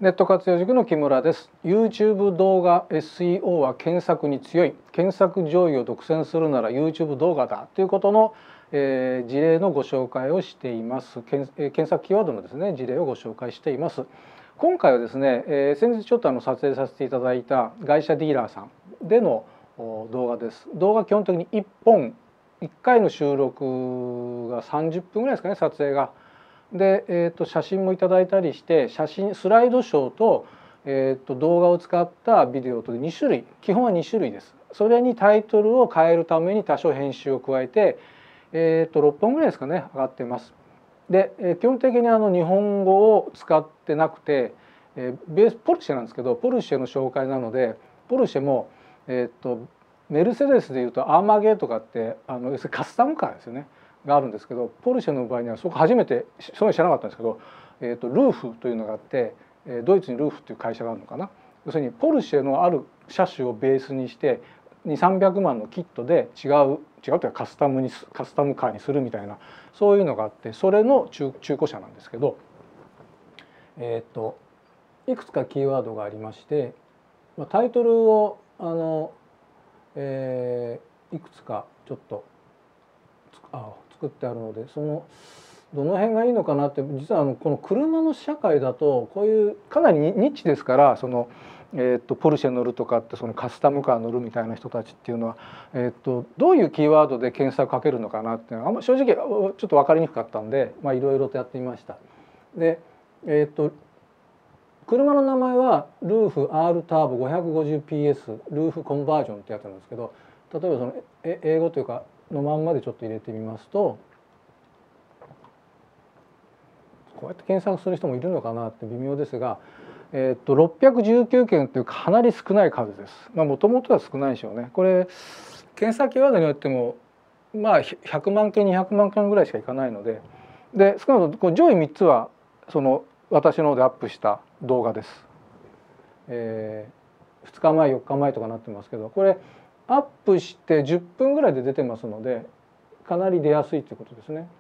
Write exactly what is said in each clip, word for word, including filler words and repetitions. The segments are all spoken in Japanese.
ネット活用塾の木村です。YouTube 動画 エスイーオー は検索に強い、検索上位を独占するなら YouTube 動画だということの、えー、事例のご紹介をしています。検、えー、検索キーワードのですね事例をご紹介しています。今回はですね、えー、先日ちょっとあの撮影させていただいた外車ディーラーさんでの動画です。動画基本的にいっぽんいっかいの収録がさんじゅっぷんぐらいですかね、撮影が。で、えー、と写真もいただいたりして、写真スライドショーと、えー、と動画を使ったビデオとでに種類、基本はに種類です。それにタイトルを変えるために多少編集を加えて、えー、とろっぽんぐらいですかね上がってます。で、えー、基本的にあの日本語を使ってなくて、えー、ベースポルシェなんですけど、ポルシェの紹介なので、ポルシェも、えー、とメルセデスでいうとアーマーゲーとかってあの要するにカスタムカーですよねがあるんですけど、ポルシェの場合にはそこ初めてそれ知らなかったんですけど、えー、とルーフというのがあって、ドイツにルーフという会社があるのかな。要するにポルシェのある車種をベースにしてにせんさんびゃくまんのキットで違う違うというかカスタムにカスタムカーにするみたいな、そういうのがあって、それの中中古車なんですけど、えっ、ー、といくつかキーワードがありまして、タイトルをあの、えー、いくつかちょっとあ作ってあるので、そのどの辺がいいのかなって、実はあのこの車の社会だとこういうかなりニッチですから、その、えー、とポルシェ乗るとかってそのカスタムカー乗るみたいな人たちっていうのは、えー、とどういうキーワードで検索かけるのかなっていうのはあんま正直ちょっと分かりにくかったんで、いろいろとやってみました。で、えっ、ー、と車の名前はルーフ R ターボ ごひゃくごじゅうピーエス ルーフコンバージョンってやつなんですけど、例えばその英語というかのまんまでちょっと入れてみますと、こうやって検索する人もいるのかなって微妙ですが、えっとろっぴゃくじゅうきゅうけんというかなり少ない数です。まあもともとは少ないでしょうね。これ検索キーワードによってもまあひゃくまんけんにひゃくまんけんぐらいしかいかないので、で少なくともこう上位みっつはその私の方でアップした動画です。えー、ふつかまえよっかまえとかなってますけど、これアップしてじゅっぷんぐらいで出てますので、かなり出やすいということですね。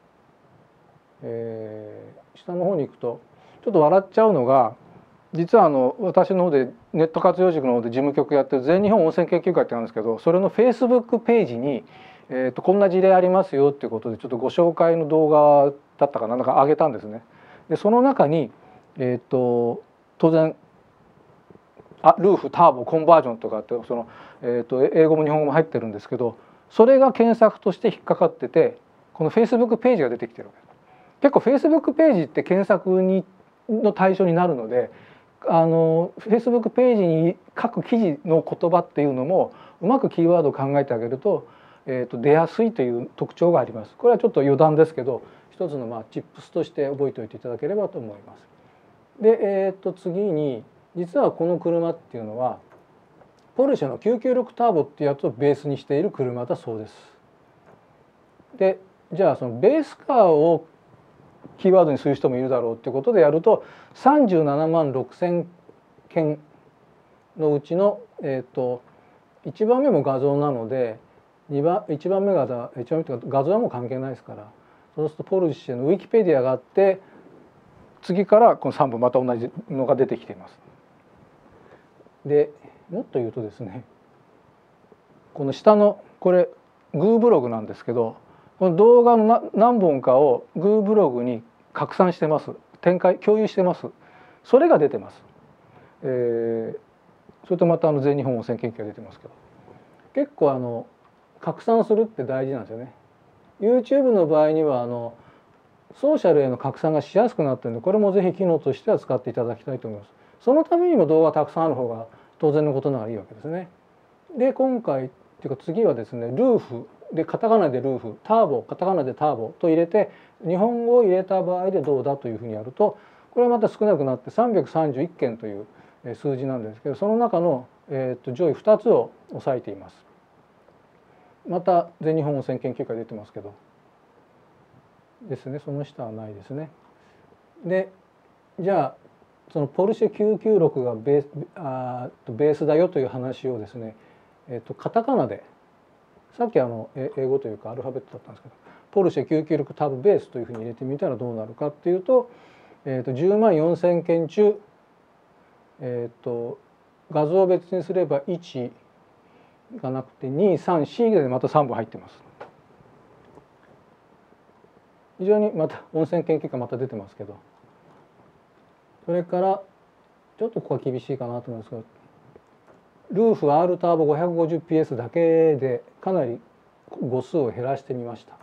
えー、下の方に行くとちょっと笑っちゃうのが、実はあの私の方でネット活用塾の方で事務局やってる全日本温泉研究会ってあるんですけど、それのフェイスブックページに、えー、とこんな事例ありますよっていうことでちょっとご紹介の動画だったかななんか上げたんですね。でその中に、えー、と当然あルーフターボコンバージョンとかってその、えー、と英語も日本語も入ってるんですけど、それが検索として引っかかってて、このフェイスブックページが出てきてるわけです。結構フェイスブックページって検索にの対象になるので、あのフェイスブックページに書く記事の言葉っていうのもうまくキーワードを考えてあげると、えー、と出やすいという特徴があります。これはちょっと余談ですけど、一つのまあチップスとして覚えておいていただければと思います。で、えー、と次に実はこの車っていうのはポルシェのきゅうきゅうろくターボっていうやつをベースにしている車だそうです。でじゃあそのベースカーをキーワードにする人もいるだろうっていうことでやると、さんじゅうななまんろくせんけんのうちの、えー、といちばんめも画像なのでにばんいちばんめがいちばんめというか画像はもう関係ないですから、そうするとポルシェのウィキペディアがあって、次からこのさんぼんまた同じのが出てきています。でもっと言うとですね、この下のこれグーブログなんですけど、この動画の何本かをグーブログに拡散してます、展開共有してます。それが出てます。えー、それとまたあの全日本温泉研究が出てますけど、結構あの拡散するって大事なんですよね。YouTube の場合にはあのソーシャルへの拡散がしやすくなってるので、これもぜひ機能としては使っていただきたいと思います。そのためにも動画たくさんある方が当然のことならいいわけですね。で今回っていうか次はですね、ルーフでカタカナでルーフ、ターボカタカナでターボと入れて日本語を入れた場合でどうだというふうにやると、これはまた少なくなってさんびゃくさんじゅういっけんという数字なんですけど、その中の、えー、と上位ふたつを押さえています。また全日本温泉研究会出てますけどですね、その下はないですね。でじゃあそのポルシェきゅうきゅうろくがベース、あベースだよという話をですね、えー、とカタカナで、さっきあの英語というかアルファベットだったんですけど、ポルシェきゅうきゅうろくタブベースというふうに入れてみたらどうなるかっていうと、えー、とじゅうまんよんせんけん中えっと画像を別にすればいちがなくてに、さん、よんでまたさんぼん入ってます。非常にまた温泉研究会また出てますけど、それからちょっとここは厳しいかなと思いますが、ルーフ R ターボ ごひゃくごじゅうピーエス だけでかなり語数を減らしてみました。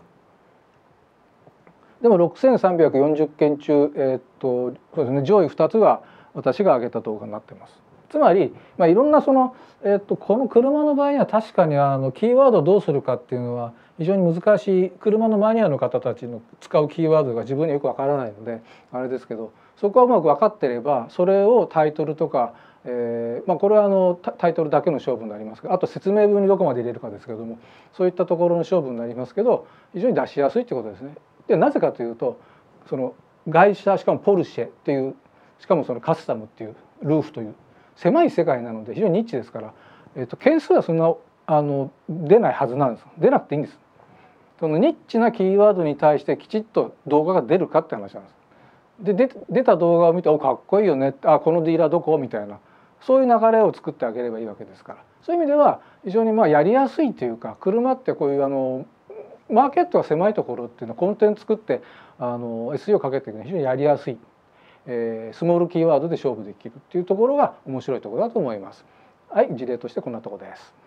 でもろくせんさんびゃくよんじゅっけん中、えー、っとそうですね、上位ふたつが私が挙げた動画になってます。つまり、まあ、いろんなその、えー、っとこの車の場合には確かにあのキーワードをどうするかっていうのは非常に難しい、車のマニアの方たちの使うキーワードが自分にはよくわからないのであれですけど、そこはうまく分かってればそれをタイトルとか、えーまあ、これはあのタイトルだけの勝負になりますが、あと説明文にどこまで入れるかですけども、そういったところの勝負になりますけど、非常に出しやすいってことですね。でなぜかというと、その外車、しかもポルシェっていう、しかもそのカスタムっていうルーフという狭い世界なので非常にニッチですから、えー、と件数はそんなあの出ないはずなんです。出なくていいんです。そのニッチなキーワードに対してきちっと動画が出るかって話なんです。で出出た動画を見て「おかっこいいよね」あこのディーラーどこ?」みたいな、そういう流れを作ってあげればいいわけですから、そういう意味では非常にまあやりやすいというか、車ってこういうあのマーケットが狭いところっていうのはコンテンツ作ってあの エスイーオー かけていくのは非常にやりやすい、えー、スモールキーワードで勝負できるっていうところが面白いところだと思います。はい、事例としてこんなところです。